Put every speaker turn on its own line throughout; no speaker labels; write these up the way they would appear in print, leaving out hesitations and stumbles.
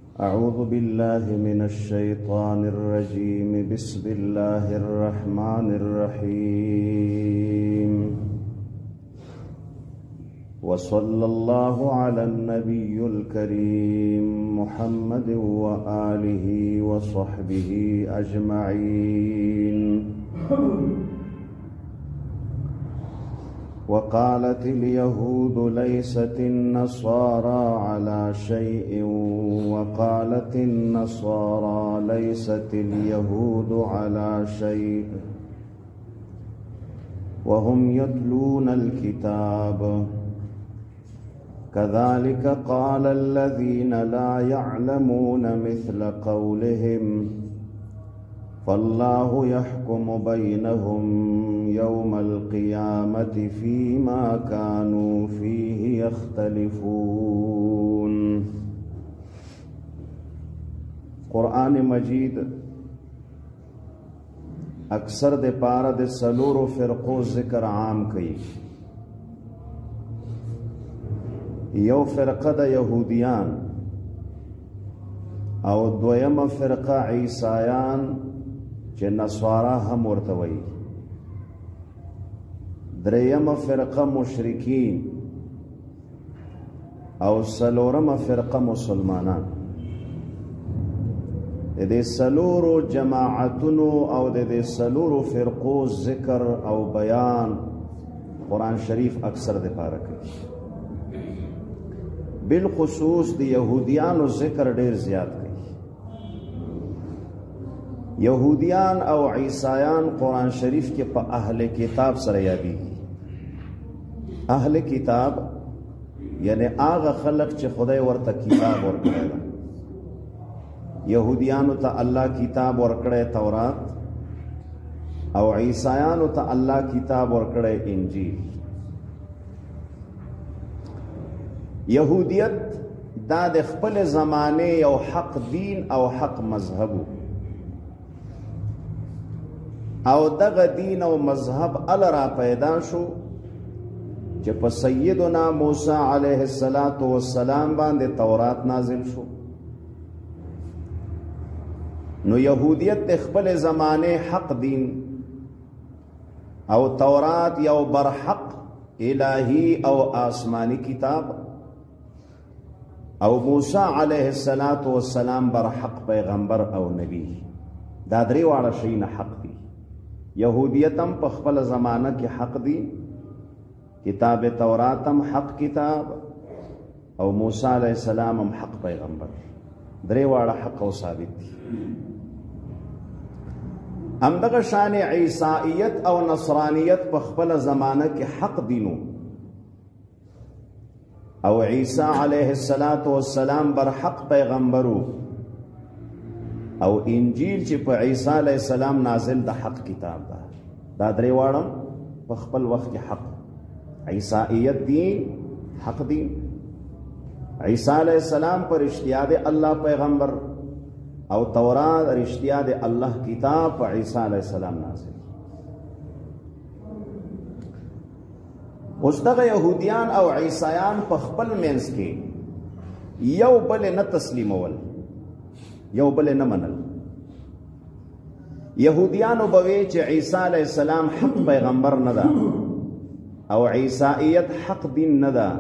أعوذ بالله من الشيطان الرجيم بسم الله الرحمن الرحيم وصلى الله على النبي الكريم محمد وآله وصحبه أجمعين وقالت اليهود ليست النصارى على شيء وقالت النصارى ليست اليهود على شيء وهم يتلون الكتاب كذلك قال الذين لا يعلمون مثل قولهم فالله يحكم بينهم يوم القيامة فيما كانوا فيه يختلفون. قرآن مجید اکثر دے پارا دے سلورو فرقو ذکر عام کئی. یو فرقه د یهودیان او دویم فرقه عیسایان چې نصارا هم ورته وایي، دریم فرقه مشرکین او سلورم فرقه مسلمانان. د دې سلورو جماعتونو او د دې سلورو فرقو ذکر او بیان قرآن شریف اکثر د پاره کوي. بالخصوص د یهودیانو ذکر ډیر زیات کوي. یهودیان او عیسایان قرآن شریف کې په اهل کتاب سره یادېږي. اهل کتاب یعنی هغه خلق چې خدای ورته کتاب ورکړی ده. یهودیانو ته الله کتاب ورکړی تورات او عیسایانو ته الله کتاب ورکړی انجیل. یهودیت دا د خپل زمانه یو حق دین او حق مذهب او دغه دین او مذهب ال را پیدا شو چې په سیدنا موسی علیه السلام باندې تورات نازل شو. نو یهودیت د خپل زمانه حق دین او تورات یو برحق الهی او آسمانی کتاب او موسی علیه السلام برحق پیغمبر او نبی. دا درې واړه شیونه حق دي. یهودیت هم په خپل زمانه کې حق دي، کتاب تورات هم حق کتاب او موسی علیه السلام هم حق پیغمبر. درې واړه حق او ثابت دي. همدغه شان عیسائیت او نصرانیت په خپل زمانه کې حق دینو او عیسی علیه السلام برحق پیغمبرو او انجیل چې په عیسی علیه السلام نازل د حق کتاب ده. دا درې واړه په خپل وخت کې حق. عیسائیت دین حق دین، عیسی علیه السلام پر اشتیا د الله پیغمبر او تورات رشتیا د الله کتاب په عیسی علیه السلام نازل. اوس دغه یهودیان او عیسایان په خپل منځ کې یو بل نه تسلیمول، یو بل نه منل. یهودیانو به وی چې عیسی علیه السلام حق پیغمبر نه ده او عیسائیت حق دین نه ده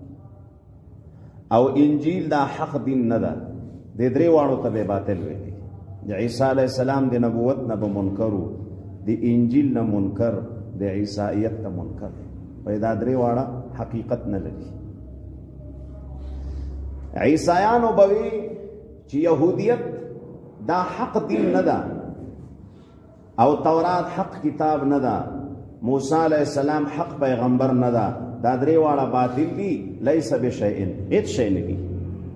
او انجیل دا حق دین نه ده. د درې واړو ته به باطل ویلي. د عیسی علیه السلام د نبوت نه به منکرو، د انجیل نه منکر، د عیسائیت نه منکر. پیدا درې واړه حقیقت نه لري. عیسایانو به وی چې یهودیت دا حق دین نه ده او تورات حق کتاب نه ده، موسی علیه السلام حق پیغمبر نه ده. دا درې واړه باطل دي. لیس بشیء، هیڅ شی نه دي.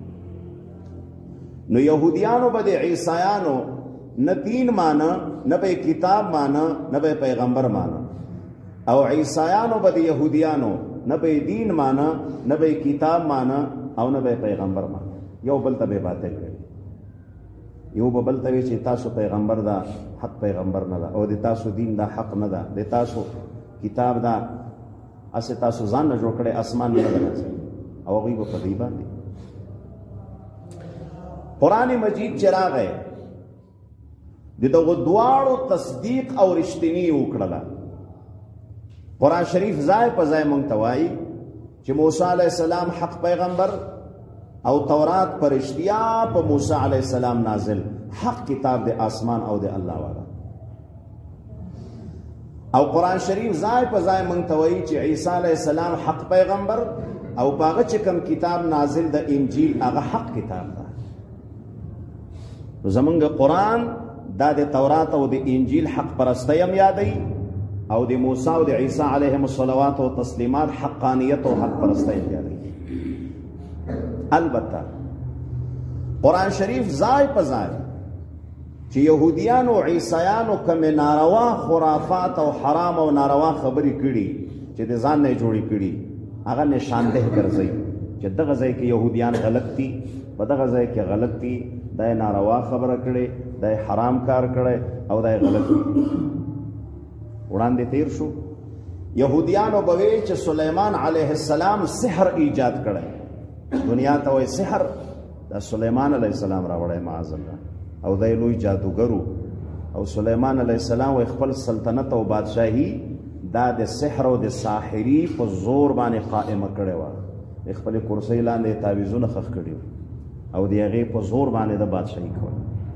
نو یهودیانو به د عیسایانو نه دین مانا، نه به کتاب مانا، نه به پیغمبر مانا، او عیسایانو به د یهودیانو نه به دین مانا، نه به کتاب مانا او نه به پیغمبر مانا. یو بل ته به باطل وي. یو به بل ته وي چې تاسو پیغمبر دا حق پیغمبر نه ده او د تاسو دین دا حق نه ده، د تاسو کتاب دا اسه تاسو ځان نه جوړ کړي اسمان نه ده او هغوی به په دې باندې. قرآن مجید چراغ ہے دغه دواړو تصدیق او رښتینی وکړه. قرآن شریف ځای په ځای مونږ ته وایي چې موسی علیه السلام حق پیغمبر او تورات پر اشتیا په موسی علیه السلام نازل حق کتاب د آسمان او د الله والا. او قرآن شریف ځای په ځای مونږ ته وایي چې عیسی علیه السلام حق پیغمبر او پاغه چې کوم کتاب نازل د انجیل هغه حق کتاب ده. زمونږ قرآن دا د تورات او د انجیل حق پرستی هم یادوي او د موسی او د عیسی علیهم الصلوات و تسلیمات حقانیت او حق پرستی هم یادوي. البته قرآن شریف ځای په ځای چې یهودیانو او عیسیانو کوم ناروا خرافات او حرام او ناروا خبرې کړي چې د ځان نه جوړې کړي هغه نشانده ګرځي چې دغه ځای کې یهودیان غلط دي، په دغه ځای کې غلط دي، دا ناروا خبره کړي، دا حرام کار کړي او دا غلط دي. وړاندې تیر شو یهودیانو به ویل چې سلیمان علیه السلام سحر ایجاد کړی، دنیا ته وایي سحر دا سلیمان علیه السلام راوړی معاذ الله، او دی لوی جادوګرو. او سلیمان علیه السلام وایي خپل سلطنت او بادشاهي دا د سحر او د ساحري په زور باندې قائمه کړې وه، د خپلې کرسۍ لاندې تعویذونه ښخ کړي او د هغې په زور باندې د بادشاهي کوله.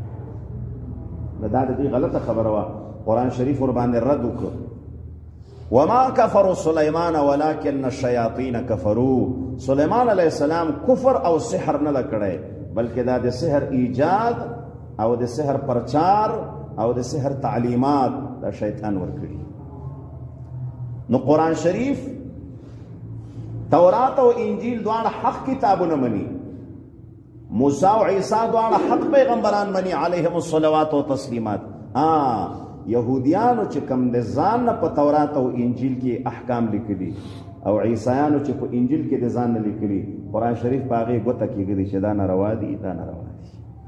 دا د دې غلطه خبره وه. قرآن شریف ور باندې رد وکړ وما کفروا سلیمان ولکن الشیاطین کفروا. سلیمان علیه السلام کفر او سحر نه ده کړی بلکې دا د سحر ایجاد او د سحر پرچار او د سحر تعلیمات دا شیطان ورکړي. نو قرآن شریف تورات او انجیل دواړه حق کتابونه مني، موسی او عیسی دواړه حق پیغمبران مني علیهم الصلوات و تسلیمات. یهودیانو چې کوم د ځان نه په تورات او انجیل کې احکام لیکلي او عیسیانو چې په انجیل کې د ځان نه لیکلي، قرآن شریف په هغې ګوته کېږي چې دا ناروا دي، دا ناروا دي.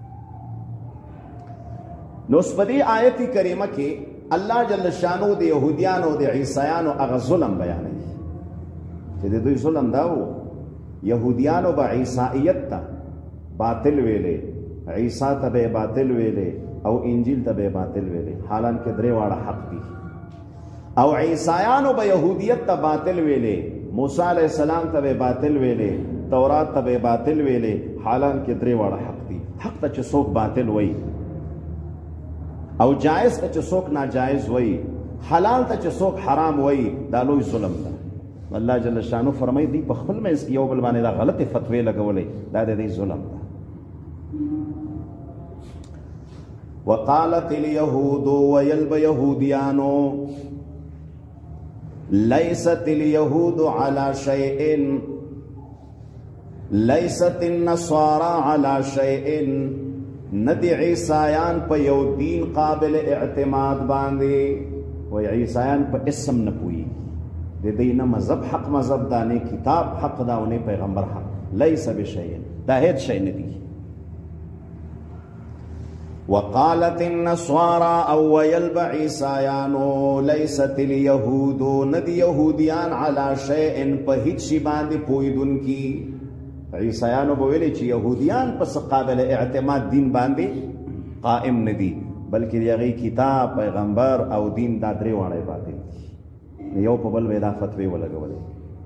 نو اوس په دې آیت کریمه کې الله جل شانو د یهودیانو او د عیسیانو هغه ظلم بیانوي چې د دوی ظلم دا و یهودیانو به عیسائیت ته باطل ویلې، عیسی ته به باطل ویلې او انجیل ته به باطل ویلې، حالانکه درې واړه حق دي. او عیسایانو به یهودیت ته باطل ویلې، موسی علیه السلام ته به باطل ویلې، تورات ته به باطل ویلې، حالانکه درې واړه حق دي. حق ته چې څوک باطل وایي او جائز ته چې څوک ناجائز وایي، حلال ته چې څوک حرام وایي، دا لوی ظلم ده. الله جل شانو فرمایي دی په خپل منځ کې یو بل باندې دا غلطې فتوی لګولې، دا د دې ظلم ده. وقالت اليهود ويلب يهوديانو ليست اليهود على شيء ليست النصارى على شيء. ندی عیسایان په یو دین قابل اعتماد باندې، وی عیسایان په اسم نه پوي، د دې نه مذهب حق مذهب دا نه کتاب حق دا او نه پیغمبر حق. لیس بشیء، دا هیڅ شی نه دی. وقالت النصارى او ويلب عیسایانو لیست اليهود. ندی یهودیان علی شیء په هیڅ شی باندې پویدونکي. عیسایانو به ویلي چې یهودیان په قابل اعتماد دین باندې قائم نه دي بلکې د هغې کتاب پیغمبر او دین دا درې واړه باطل دي. یو په بل به دا فتوی ولګولې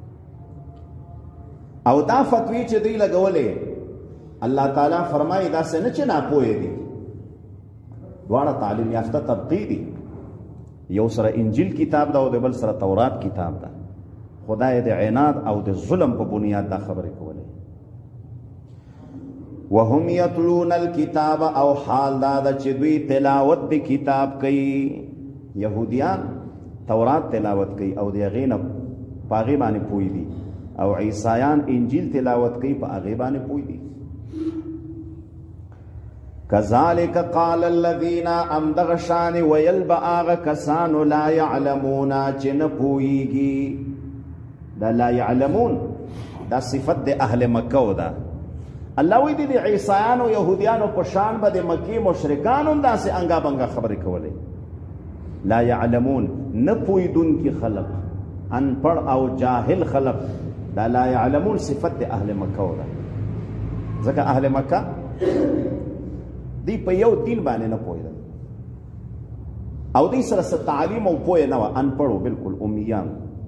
او دا فتوی چې دوی لګولې الله تعالی فرمایي داسې نه چې ناپوهه دي، دواړه تعلیم یافته طبقې دي. یو سره انجیل کتاب ده او د بل سره تورات کتاب ده. خدای د عناد او د ظلم په بنیاد دا خبرې کولې. وهم یتلون الکتاب، او حال دا ده چې دوی تلاوت د کتاب کوي. یهودیان تورات تلاوت کوي او د هغې نه په هغې باندې پوه دي، او عیسایان انجیل تلاوت کوي په هغې باندې پوه دي. کذالک قال الذین، امدغه شان ویل به هغه کسانو لا یعلمون چې نه پوهیږي. دا لا یعلمون دا صفت د اهل مکه ده. الله وی دی عیسایانو یهودیانو په شان به د مکی مشرکان هم داسې انګا بنګا خبرې کولې. لا یعلمون، نه پوهیدونکي خلق، انپړ او جاهل خلق. دا لا یعلمون صفت د اهل مکه ده. ځکه اهل مکه دی په یو دین باندې نه پوهېدل او دی سره څه تعلیم او پوهه نه وه انپړو بالکل امیان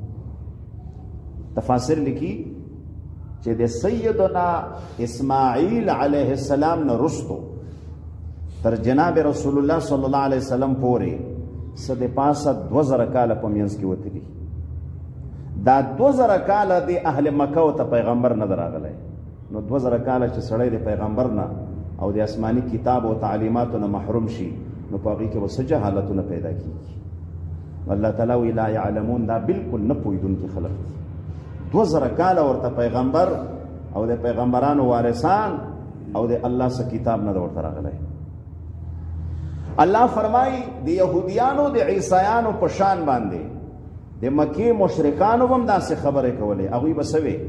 تفاسیر لیکي چې د سیدنا اسماعیل علیه السلام نه رستو تر جناب رسول الله صلی الله علیه وسلم پورې څه د پاسه 2000 کاله په منځ کې وتلي دا 2000 کاله د اهل مکه ته پیغمبر نه راغلی نو 2000 کاله چې سړی د پیغمبر نه او د آسماني کتاب او تعلیماتو نه محروم شي نو په هغې کې به څه جهالتونه پیدا کېږي الله تعالی وی لا یعلمون دا بالکل نه پوهېدونکي خلک دي 2000 کاله ورته پیغمبر او د پیغمبرانو وارثان او د الله څه کتاب نه ورته راغلی الله فرمایي د یهودیانو د عیسایانو په شان باندې د مکې مشرکانو هم داسې خبرې کولې هغوی به څه وې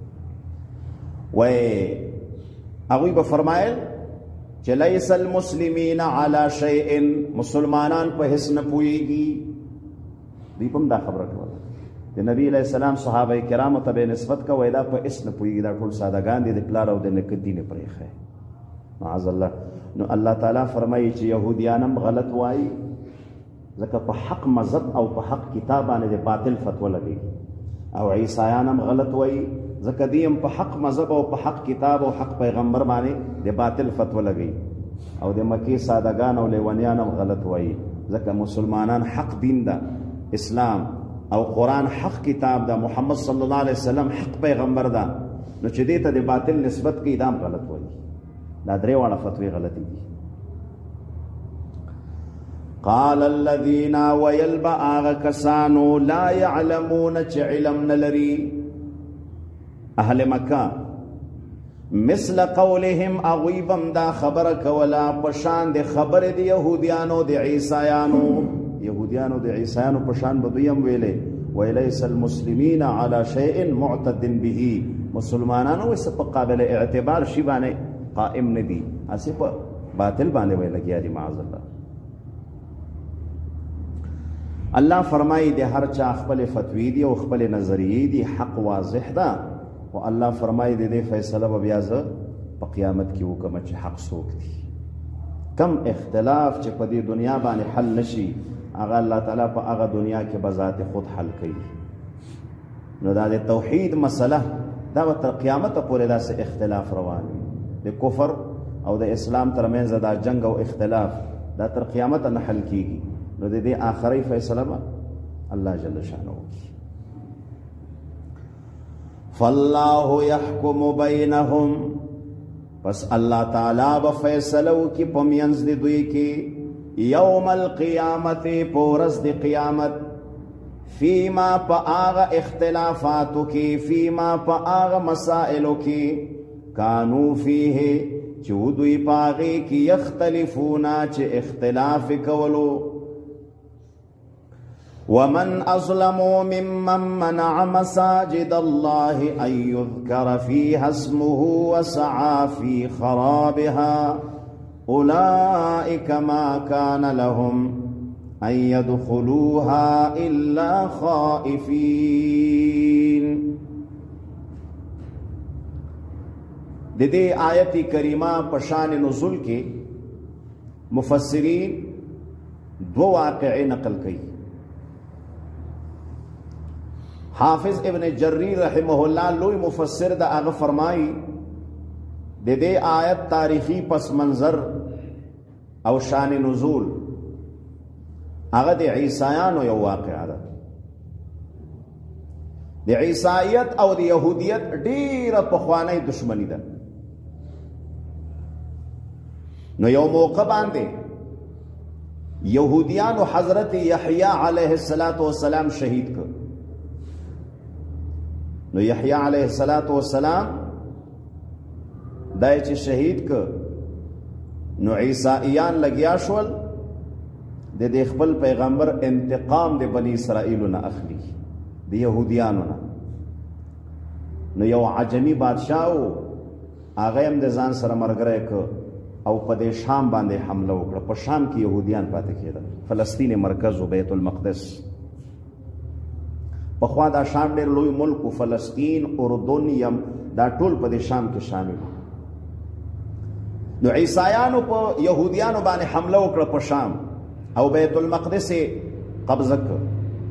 وایي هغوی به فرمایل چې لیس المسلمین علی شیء مسلمانان په هیڅ نه پوهېږي دوی هم دا خبره کوله د نبی علیه السلام صحابه کرامو ته به نسبت کوئ دا په هیڅ نه پوهېږي دا ټول سادهګان دي د پلار او د نیکه دین یې پرېښی معاذ الله نو الله تعالی فرمایي چې یهودیان هم غلط وایي ځکه په حق مذهب او په حق کتاب باندې د باطل فتوا لګوي او عیسایان هم غلط وایي ځکه دوی هم په حق مذهب او په حق کتاب او حق پیغمبر باندې د باطل فتوا لګوي او د مکې سادهګان او لیونیان هم غلط وایي ځکه مسلمانان حق دین ده اسلام او قرآن حق کتاب ده محمد صلی الله علیه وسلم حق پیغمبر ده نو چې دې ته د باطل نسبت کوي دا هم غلط وایي دا درې واړه فتوی غلطی دي قال الذين ويل آغا کسانو لا يعلمون چه علم نلری اهل مکہ مثل قولهم اغویبم دا خبر کولا پشان دی خبر دی یهودیانو دی عیسایانو پشان بدویم ویلے ویلیس المسلمین علی شیء معتد به مسلمانانو اس په قابل اعتبار شی باندې قائم ندی اسی په باطل باندې وی لګیا دي معاذ الله الله فرمایي د هر چا خپل فتوی دی او خپل نظریه دی حق واضح ده او الله فرمایي د دې فیصله به بیا زه په قیامت کې وکم چې حق څوک دی کم اختلاف چې په دې دنیا باندې حل نشي هغه الله تعالی په هغه دنیا کې به ذات خود حل کوي نو دا د توحید مسله دا تر قیامت پورې داسې اختلاف روان وي د کفر او د اسلام ترمنځ دا جنگ او اختلاف دا تر قیامت نه حل کیږي نو د دې آخري فیصله به الله جل شانه وکړي فالله يحكم بينهم پس الله تعالی به فیصله وکړي په منځ د دوی کې یوم القیامت پورز د قیامت فیما پا آغا اختلافاتو کی فیما پا آغا مسائلو کی کانو فیه چودوی پاغی کی یختلفونا چه اختلاف کولو ومن اظلمو ممن منع مساجد الله ان یذکر فیها اسمه وسعا فی خرابها اولئک ما کان لهم ان يدخلوها الا خائفین د دې آیت کریمه په شان نزول کې مفسرین دو واقعې نقل کړي حافظ ابن جریر رحمه الله لوی مفسر دا هغه فرمایي د دې آیت تاریخی پس منظر او شان نزول هغه د عیسایانو یو واقعه ده د عیسایت او د یهودیت ډیره پخوانی دشمنی ده نو یو موقع باندې یهودیانو حضرت یحیی علیه السلام شهید کړ نو یحیی علیه السلام دای چې شهید کړ نو عیسائیان لګیا شول د دې خپل پیغمبر انتقام د بنی اسرائیل نه اخلي د يهوديانو نه نو یو عجمی بادشاہ هغه هم د ځان سره مرګره ک او په دې شام باندې حمله وکړه په شام کې يهوديان پاتې کېدل فلسطین مرکز او بیت المقدس په خوا دا شام ډېر لوی ملک او فلسطین اردن یم دا ټول په دې شام کې شامل نو عیسایانو په یهودیانو باندې حمله وکړه په شام او بیت المقدس قبضه کړ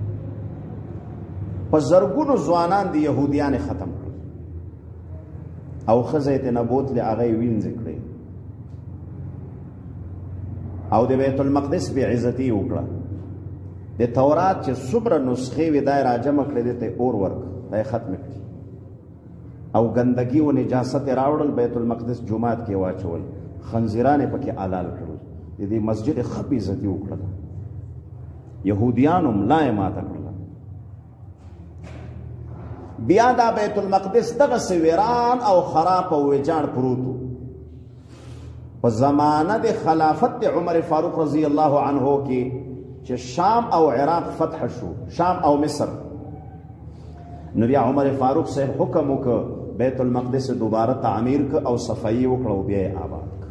په زرګونو ځوانان د یهودیان ختم کړ او ښځه یې ترنه بوتلې هغه یې وینځې کړې او د بیت المقدس بې عزتي وکړه د تورات چې څومره نسخې وې دا یې راجمع کړې دې ته یې اور ورکړ دا یې ختمې کړي او ګندګي و نجاست یې راوړل بیت المقدس جومات کې واچول خنزیران یې پکې حلال کړل د دې مسجد ښه بې عزتي وکړله یهودیانو ملا یې ماته کړله بیا دا بیت المقدس دغسې ویران او خراب او ویجاړ پروت و په زمانه د خلافت د عمر فاروق رضی الله عنه کې چې شام او عراق فتح شو شام او مصر نو بیا عمر فاروق صاحب حکم وکړ بیت المقدس دوباره تعمیر ک او صفایي وکړه او بیا یې آباد ک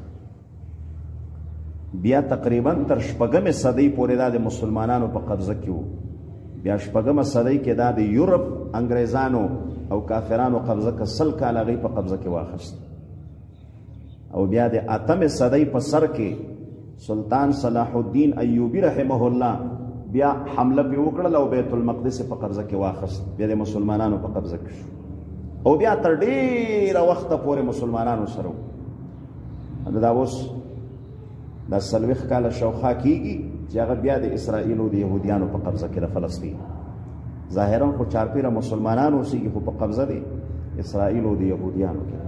بیا تقریبا تر شپږمې صدۍ پورې دا د مسلمانانو په قبضه کې و بیا شپږمه صدۍ کې دا د یورپ انګریزانو او کافرانو قبضه که 100 کاله هغوی په قبضه کې واخیست او بیا د اتمې صدۍ په سر کې سلطان صلاح الدین ایوبی رحمه الله بیا حمله پې وکړل او بیت المقدس په قبضه کې واخیست بیا د مسلمانانو په قبضه کې شو او بیا تر ډېره وخته پورې مسلمانانو سره و دا اوس دا 40 کاله شاوخوا کېږي چې هغه بیا د اسرائیل او د یهودیانو په قبضه کې د فلسطین ظاهرا خو چارپیره مسلمانان اوسېږي خو په قبضه دی اسرائیل او د یهودیانو کې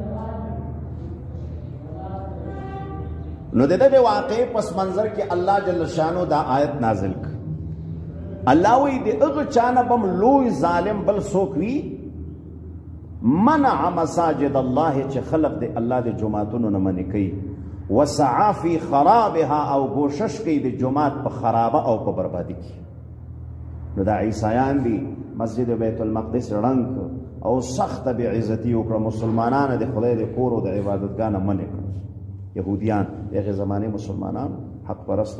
نو د دې واقعې پس منظر کې الله جل شانو دا آیت نازل کړ الله وی د هغه چا نه بم لوی ظالم بل څوک وي منع مساجد الله چې خلق د الله د جوماتونو نه منې کوي وسعا فی خرابها او کوشش کوي د جومات په خرابه او په بربادي کې نو دا عیسایان دي مسجد بیت المقدس رنګ او سخت بې عزتي وکړه مسلمانانو د خدای د کور او د عبادتګاه نه منې کړه یهودیان دغه زمانه مسلمانان حق پرست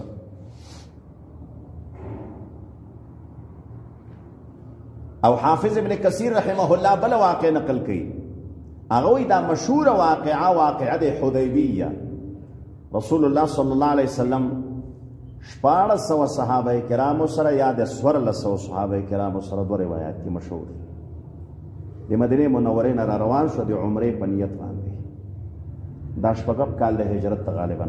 او حافظ ابن کثیر رحمه الله بل واقع نقل کړي هغه دا مشهور واقعه د حدیبیه رسول الله صلی الله علیه وسلم 1400 صحابه کرامو سره یا د 1400 صحابه کرامو سره دوه روایت کې مشهور د مدینه منورې نه روان شو د عمرې په نیت باندې دا شپږم کال د هجرت غالبا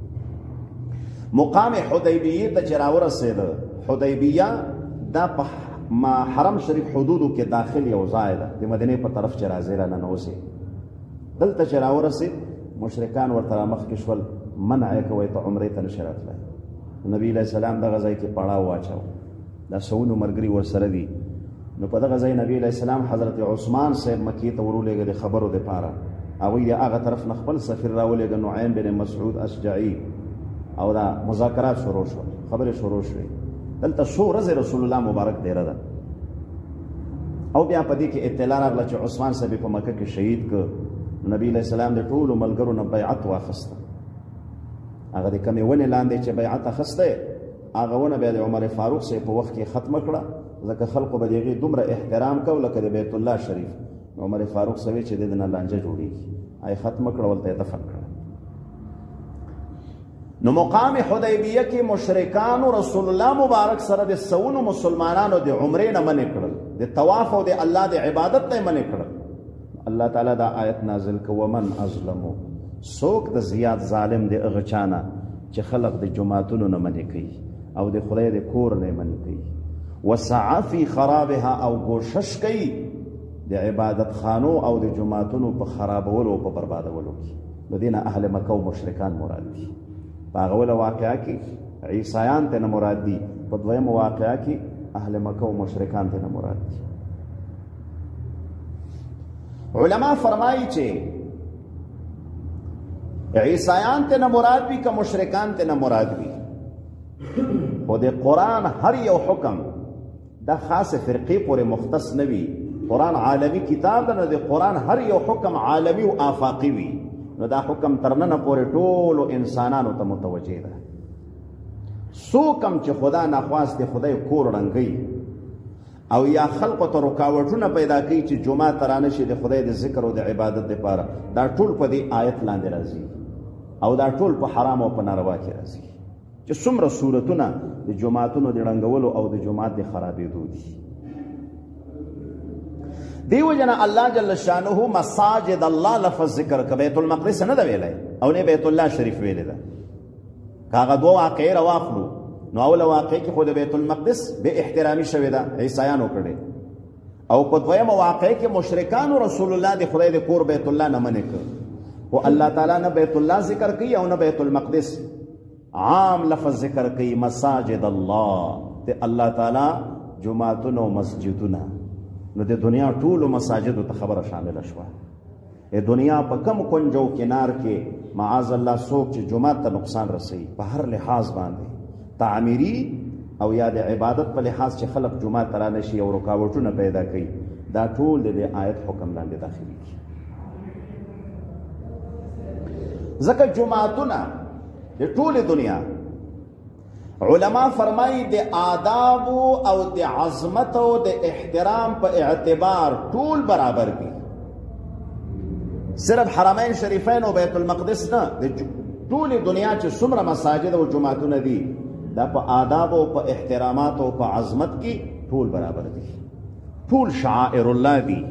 مقام حدیبیه ته چې راورسېده حدیبیه دا په حرم شریف حدودو کې داخل یو ځای ده د مدینې په طرف چې راځي را ننوځي دلته چې راورسېد مشرکان ورته مخکې شول منع یې کوئ ته عمرې ته نشي راتلی نبی علیه السلام دغه ځای کې پړاو واچو دا سونو ملګري ورسره دي نو په دغه ځای نبی علیه السلام حضرت عثمان صاحب مکې ته ورولېږه د خبرو دپاره هغوی د هغه طرف نه خپل سفیر راولېږه نعیم بن مسعود اشجعي او دا مذاکرات شروع شول خبرې شروع شوې دلته څو ورځې رسول الله مبارک دیره ده او بیا په دې کې اطلاع راغله چې عثمان صاحب په مکه کې شهید کړ نبی علیه السلام د ټولو ملګرو نه بیعت واخیسته هغه د کمې ونې لاندې چې بیعت اخیسته هغه ونه بیا د عمر فاروق صاحب په وخت کې ختمه کړه ځکه خلقو به د هغې دومره احترام کو لکه د بیت الله شریف عمر فاروق صاحب چې د دې نه لانجه جوړېږي هغې ختمه کړه ولته یې دفن کړه نو مقام حدیبیه کې مشرکانو رسول الله مبارک سره د سونو مسلمانانو د عمرې نه منې کړل د طواف او د الله د عبادت نه منې کړل الله تعالی دا آیت نازل کړ ومن اظلمو څوک د زیات ظالم دی هغه چا نه چې خلق د جوماتونو نه منې کوي او د خدای د کور نه منې کوي وسعا فی خرابها او کوشش کوي د عبادت خانو او د جوماتونو په خرابولو او په بربادولو کې د دې نه اهل مکه او مشرکان مراد دي په هغه اوله واقعه کې عیسایان ته نه مراد دي په دویمه واقعه کې اهل مکه او مشرکان ته نه مراد دي علما فرمایي چې عیسایان ته نه مراد وي که مشرکان ته نه مراد وي خو د قرآن هر یو حکم دا خاص فرقې پورې مختص نه وي قرآن عالمي کتاب ده نو د قرآن هر یو حکم عالمي او آفاقي وي نو دا حکم تر ننه پورې ټولو انسانانو ته متوجه ده څوک هم چې خدا ناخواست خدای کور ړنګوي او یا خلقو ته رکاوټونه پیدا کوي چې جمعه ته رانشي د خدای د ذکر او د عبادت لپاره دا ټول په دې آیت لاندې راځي او دا ټول په حرام او په ناروا کې راځي چې څومره صورتونه د جماعتونو د ړنګولو او د جماعت د خرابېدو دي. دیو جنا الله جل شانه مساجد الله لفظ ذکر ک بیت المقدس نه دی ویلای او نه بیت الله شریف ویل ده. کاغه دوه واقعې راواخلو نو اول واقع کې خود بیت المقدس به احترامي شوی ده عیسایانو کړي او په دویمه واقع کې مشرکان رسول الله د خدای د کور بیت الله نه منې کړ او الله تعالی نه بیت الله ذکر کوي او نه بیت المقدس عام لفظ ذکر کوي مساجد الله ته الله تعالی جمعتون او مسجدونه نو د دنیا ټول مساجد ته خبره شامل شوه. ای دنیا په کم کنجو کنار کې معاذ الله څوک چې جمعه ته نقصان رسي په هر لحاظ باندې تعمیری او یا د عبادت په لحاظ چې خلق جمعه ته رانشي او رکاوټونه پیدا کوي دا ټول د آیت حکم لاندې داخلي دي. ځکه جمعتونه د ټول دنیا علما فرمایي د آداب او د عظمت او د احترام په اعتبار ټول برابر دي. صرف حرمین شریفین او بیت المقدس نه د ټول دنیا چې څومره مساجد او جمعتونه دي دا په آداب او په احترامات او په عظمت کې ټول برابر دي. ټول شعائر الله دي.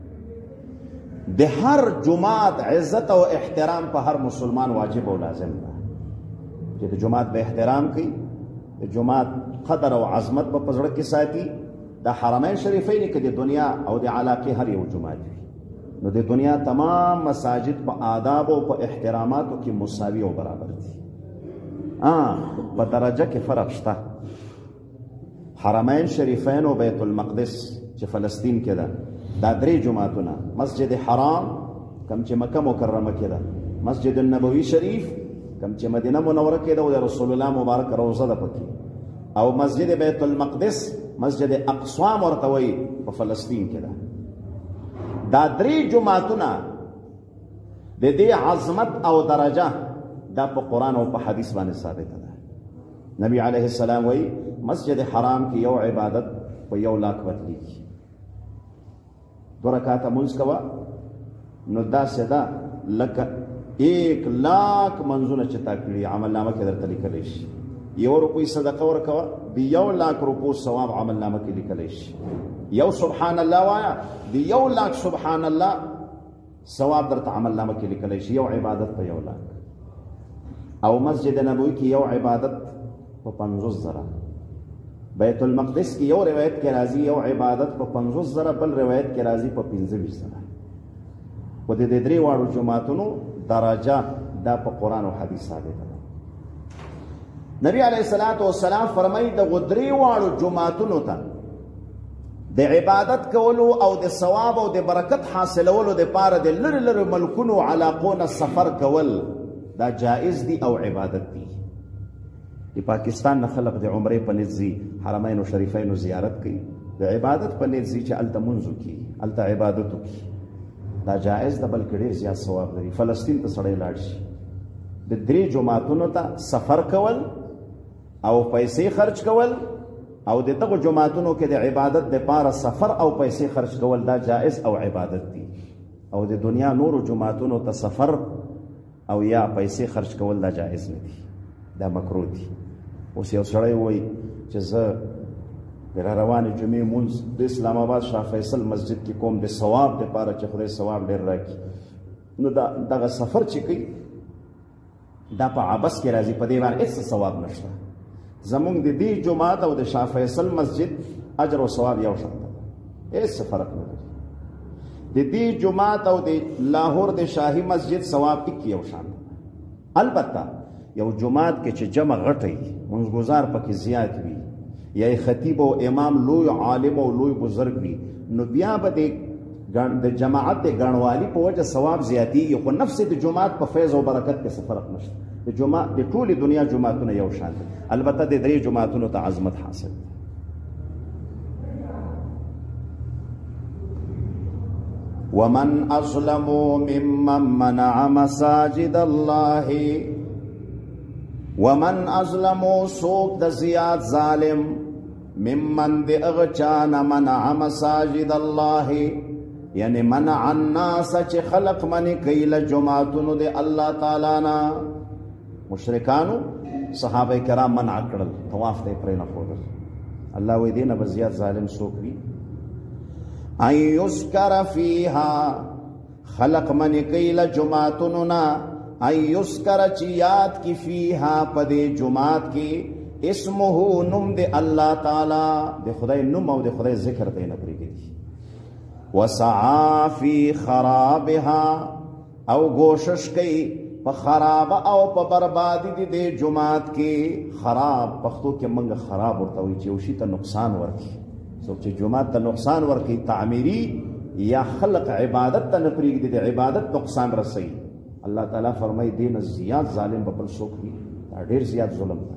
د هر جماعت عزت او احترام په هر مسلمان واجب او لازم ده چې د جماعت به احترام کوي، د جماعت قدر او عظمت په پزړه کې ساتي. د حرمین شریفین کې د دنیا او د علاقې هر یو جماعت وي نو د دنیا تمام مساجد په آداب او په احتراماتو کې مساوي او برابر دي. په درجه کې فرق شته. حرمین شریفین او بیت المقدس چې فلسطین کې ده دا درې جماعتونه، مسجد حرام کم چې مکه مکرمه کې ده، مسجد النبوي شریف کم چې مدینه منوره کې ده او د رسول الله مبارک روضه ده پکې، او مسجد بیت المقدس مسجد اقصی ورته وایي په فلسطین کې ده. دا درې جماعتونه د دې عظمت او درجه دا په قرآن او په حدیث باندې ثابته ده. نبی علیه السلام وایي مسجد حرام کې یو عبادت په 1,00,000 بدلیږي. 2 رکعاته مونځ کوه نو داسې ده لکه 1,00,000 منځونه چې تا کړي عمل نامه کې درته لیکلی شي. 1 روپۍ صدقه ورکوه د 1,00,000 روپو ثواب عمل نامه کې لیکلی شي. یو سبحان الله وایا د 1,00,000 سبحان الله ثواب درته عمل نامه کې لیکلی شي. یو عبادت په 1,00,000 او مسجد نبوي کې یو عبادت په 50,000. بیت المقدس کې یو روایت کې راځي یو عبادت په 50,000 بل روایت کې راځي په 25,000. و د دې درې واړو جماعتونو درجه دا په قرآن او حدیث ثابته ده. نبی علیه السلام فرمایي د درې واړو جماعتونو ته د عبادت کولو او د ثواب او د برکت حاصلولو دپاره د لرې لرې ملکونو علاقو نه سفر کول دا جائز دي او عبادت دي. د پاکستان نه خلق د عمرې په نیت ځي حرمینو شریفینو زیارت کوي د عبادت په نیت ځي چې هلته مونځ وکړي هلته عبادت وکړي دا جائز ده بلکې ډېر زیات ثواب لري. فلسطین ته سړی لاړ شي د درې جماعتونو ته سفر کول او پیسې خرج کول او د دغو جماعتونو کې د عبادت دپاره سفر او پیسې خرج کول دا جائز او عبادت دي. او د دنیا نورو جماعتونو ته سفر او یا پیسې خرج کول دا جائز نه دي، دا مکروه دي. اوس یو سړی وایي چې زه د روانې جمعې مونځ د اسلام آباد شاه فیصل مسجد کې کوم د ثواب دپاره چې خدای ثواب ډېر راکړي نو دغه سفر چې کوي دا په عبس کې راځي، په دې باندې هېڅ ثواب نشته. زمونږ د دې جماعت او د شاه فیصل مسجد اجر او ثواب یو شان ده، هېڅ فرق نه لري. د دې جماعت او د لاهور د شاهي مسجد ثواب ټیک یو شان ده. البته یو جماعت کې چې جمع غټی منځګزار پکې زیات وي یا خطیب او امام لوی عالم او لوی بزرگ وي نو بیا به د جماعت د ګڼوالي په وجه ثواب زیاتېږي، خو نفس د جماعت په فیض او برکت کې څه فرق نشته. د ټولې دنیا جماعتونه یو شان دي، البته د درې جماعتونو ته عظمت حاصل دی. ومن أظلم ممن منع مساجد الله ومن أظلم سوق د زیاد ظالم ممن د اغچان منع مساجد الله یعنی منع الناس چې خلق منی کوي له جماعتونو د الله تعالی نه. مشرکانو صحابه کرام منع کړل، طواف ته پرې نه ښودل. الله وی دینه به زیات ظالم څوک وي. ان یذکر فیها خلق منی کوي له جماعتونو نه، ان یذکر چې یاد کی فیها په دې جماعت کې اسمه نوم د الله تعالی، د خدای نوم او د خدای ذکر ته نه پرېږدي. وسعا فی خرابها او کوشش کوي په خراب او په بربادی دي د جماعت کې. خراب پښتو کې منګه خراب ورته وي چې یو شي ته نقصان ورکړي. څوک چې جماعت ته نقصان ورکړي تعمیری یا خلق عبادت ته نه پرېږدي، د عبادت نقصان رسوي. الله تعالی فرمایي دین زیات ظالم به بل څوک وي، دا ډېر زیات ظلم دی.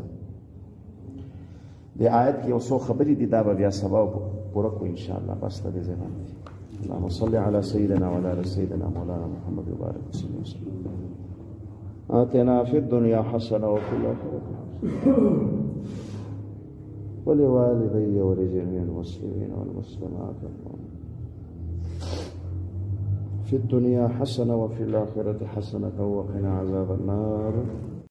د آیت کې یو څو خبرې دي، دا به بیا سبا پوره کړو ان شاء الله. بس ته دې ځای باندې اللهم صل على سيدنا وعلى آل سيدنا مولانا محمد وبارك وسلم. آتنا في الدنيا حسنة وفي الآخرة ولوالدي ولجميع المسلمين والمسلمات في الدنيا حسنة وفي الآخرة حسنة وقنا عذاب النار.